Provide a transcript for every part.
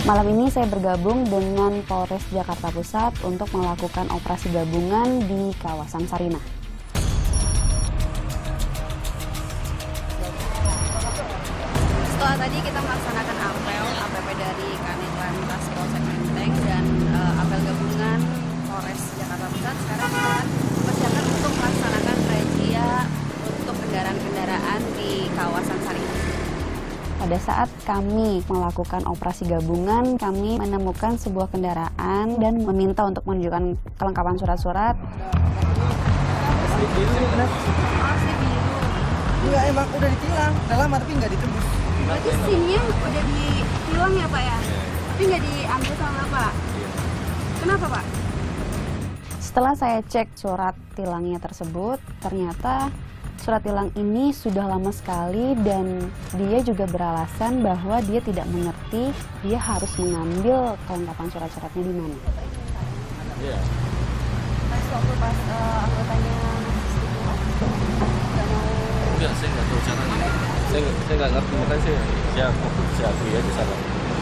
Malam ini saya bergabung dengan Polres Jakarta Pusat untuk melakukan operasi gabungan di kawasan Sarinah. Setelah tadi kita melaksanakan APP dari Kanit Lantas Polsek Menteng dan apel gabungan Polres Jakarta Pusat, sekarang kita akan persiapkan untuk melaksanakan razia untuk kendaraan-kendaraan di kawasan Sarinah. Pada saat kami melakukan operasi gabungan, kami menemukan sebuah kendaraan dan meminta untuk menunjukkan kelengkapan surat-surat. Asli biru. Enggak, emang udah ditilang. Udah lama tapi nggak ditembus. Berarti SIM-nya udah ditilang ya Pak ya? Tapi nggak diambil sama Pak? Kenapa Pak? Setelah saya cek surat tilangnya tersebut, ternyata surat tilang ini sudah lama sekali dan dia juga beralasan bahwa dia tidak mengerti dia harus mengambil kelengkapan surat-suratnya di mana. Iya. Pas anggotanya Enggak, saya nggak tahu caranya. Saya nggak ngerti, makanya saya fokus akui aja sana.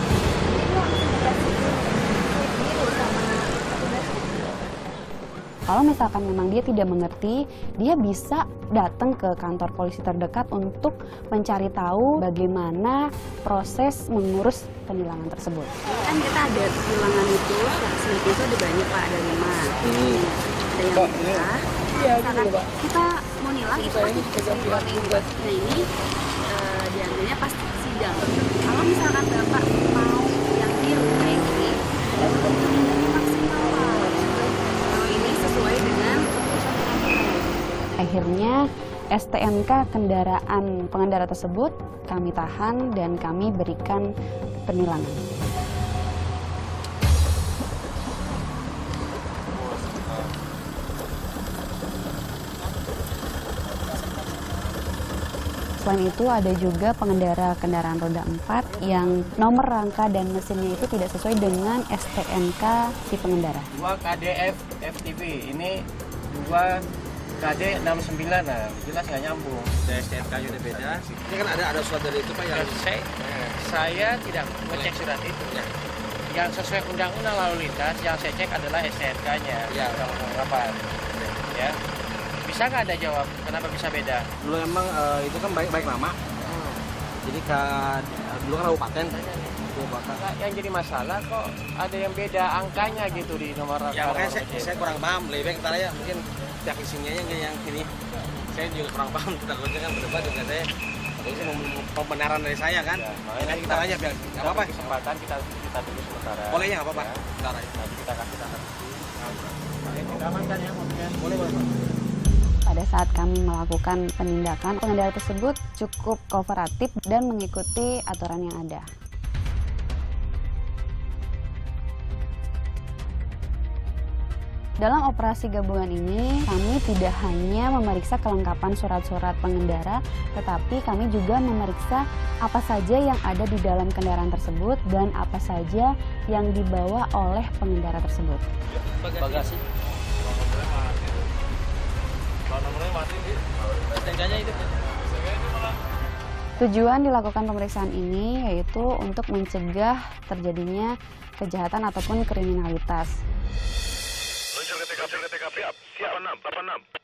Kalau misalkan memang dia tidak mengerti, dia bisa datang ke kantor polisi terdekat untuk mencari tahu bagaimana proses mengurus penilangan tersebut. kan kita ada tilangan itu, slip itu ada banyak Pak, ada 5. Ada yang merah. Misalkan kita mau nilang itu pasti dikasih warning. Nah ini diambilnya pas sidang. Kalau misalkan Bapak mau yang biru kayak gini, itu tindakan maksimal Pak. Kalau ini sesuai dengan Akhirnya STNK kendaraan pengendara tersebut kami tahan dan kami berikan penilangan. Selain itu ada juga pengendara kendaraan roda 4 yang nomor rangka dan mesinnya itu tidak sesuai dengan STNK si pengendara. 2 KDF FTV, ini 2 KD 69, nah jelas nggak nyambung. Dari STNK-nya udah beda. Ini kan ada surat dari itu Pak yang Saya tidak ngecek surat itu. Ya. Yang sesuai undang-undang lalu lintas, yang saya cek adalah STNK-nya. Ya. Undang-undang 8. Ya. Bisa nggak ada jawab? Kenapa bisa beda? dulu emang itu kan baik nama. Jadi dulu kan kabupaten. Nah, yang jadi masalah kok ada yang beda angkanya gitu di nomor Ya makanya saya kurang paham. Lebih baik ntar ya mungkin pihak isinya yang ini. Saya juga kurang paham. Takutnya kan berdebat dengan saya. Ini pembenaran dari saya kan. Ya, makanya kita aja biar nggak apa-apa. Kesempatan kita tunggu sementara. Bolehnya nggak apa-apa. Ya. Ntar aja. Nanti kita kasih tanda bukti. Kita amankan ya mobilnya. Boleh. Pada saat kami melakukan penindakan, pengendara tersebut cukup kooperatif dan mengikuti aturan yang ada. Dalam operasi gabungan ini, kami tidak hanya memeriksa kelengkapan surat-surat pengendara, tetapi kami juga memeriksa apa saja yang ada di dalam kendaraan tersebut dan apa saja yang dibawa oleh pengendara tersebut. Bagasi. Nomornya mati sih. STNK-nya itu. Tujuan dilakukan pemeriksaan ini yaitu untuk mencegah terjadinya kejahatan ataupun kriminalitas. Luncur ke TKP, siap 86.